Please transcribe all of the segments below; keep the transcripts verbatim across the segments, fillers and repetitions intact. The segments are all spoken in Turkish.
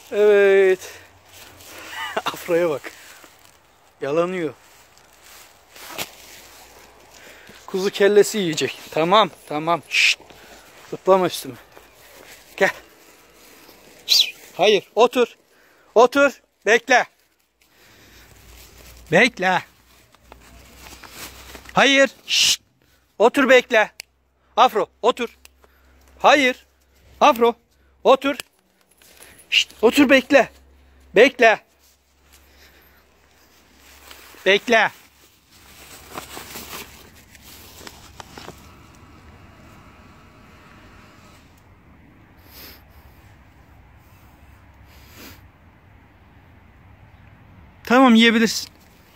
Evet. Afra'ya bak. Yalanıyor. Kuzu kellesi yiyecek. Tamam, tamam. Şşt. Zıplama üstüme. Gel. Şşt. Hayır, otur. Otur. Bekle. Bekle. Hayır. Şşt. Otur bekle. Afro, otur. Hayır. Afro, otur. Şşt. Otur bekle. Bekle. Bekle. Tamam, yiyebilirsin.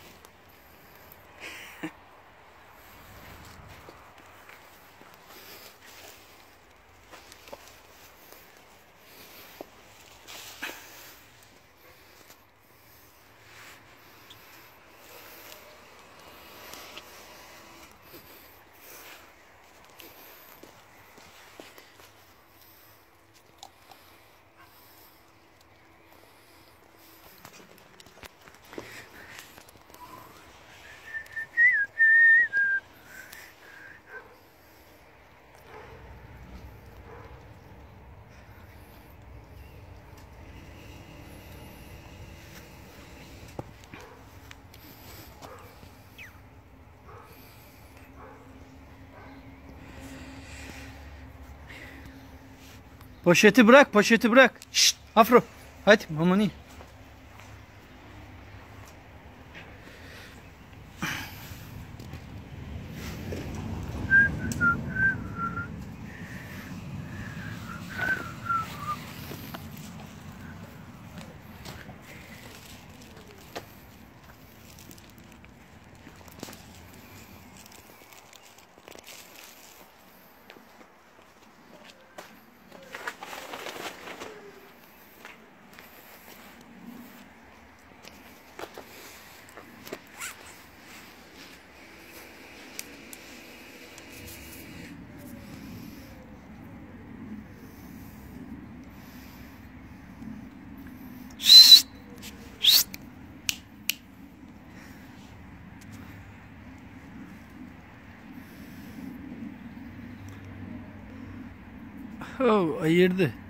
Poşeti bırak, poşeti bırak. Şşt, Afro. Hadi mamanı ye. Şşt, şşt. Oh, ayırdı.